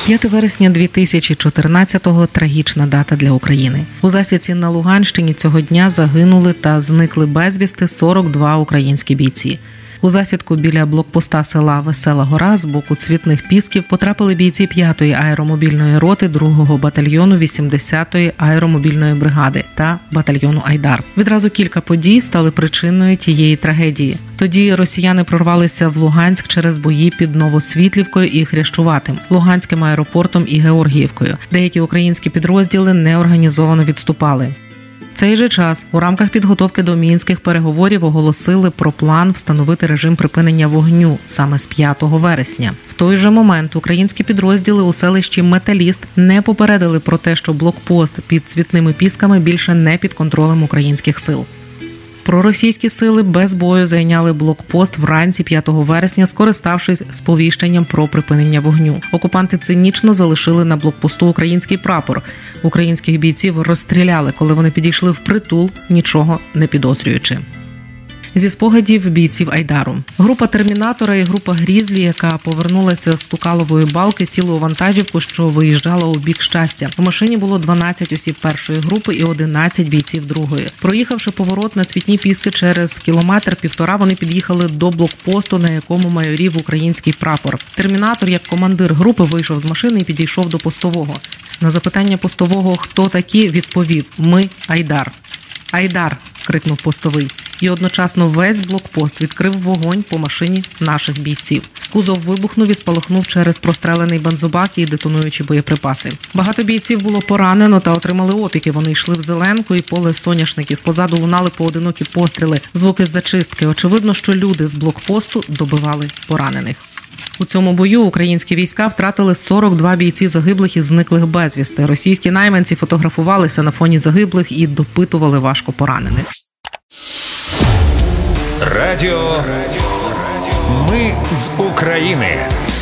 5 вересня 2014-го – трагічна дата для України. У засідці на Луганщині цього дня загинули та зникли безвісти 42 українські бійці. У засідку біля блокпоста села Весела Гора з боку Цвітних Пісків потрапили бійці 5-ї аеромобільної роти 2-го батальйону 80-ї аеромобільної бригади та батальйону «Айдар». Відразу кілька подій стали причиною тієї трагедії. Тоді росіяни прорвалися в Луганськ через бої під Новосвітлівкою і Хрещуватим, Луганським аеропортом і Георгіївкою. Деякі українські підрозділи неорганізовано відступали. В цей же час у рамках підготовки до мінських переговорів оголосили про план встановити режим припинення вогню саме з 5 вересня. В той же момент українські підрозділи у селищі Металіст не попередили про те, що блокпост під Цвітними Пісками більше не під контролем українських сил. Проросійські сили без бою зайняли блокпост вранці 5 вересня, скориставшись сповіщенням про припинення вогню. Окупанти цинічно залишили на блокпосту український прапор. Українських бійців розстріляли, коли вони підійшли впритул, нічого не підозрюючи. Зі спогадів бійців «Айдару». Група «Термінатора» і група «Грізлі», яка повернулася з Тукалової балки, сіли у вантажівку, що виїжджала у бік Щастя. У машині було 12 осіб першої групи і 11 бійців другої. Проїхавши поворот на Цвітні Піски через кілометр-півтора, вони під'їхали до блокпосту, на якому майорів український прапор. «Термінатор», як командир групи, вийшов з машини і підійшов до постового. На запитання постового «Хто такі?», відповів «Ми – Айдар». «Айдар!» – крикнув постовий. І одночасно весь блокпост відкрив вогонь по машині наших бійців. Кузов вибухнув і спалахнув через прострелений бензобак і детонуючі боєприпаси. Багато бійців було поранено та отримали опіки. Вони йшли в зеленку і поле соняшників. Позаду лунали поодинокі постріли, звуки зачистки. Очевидно, що люди з блокпосту добивали поранених. У цьому бою українські війська втратили 42 бійці загиблих і зниклих безвісти. Російські найманці фотографувалися на фоні загиблих і допитували важко поранених. Радіо «Ми з України».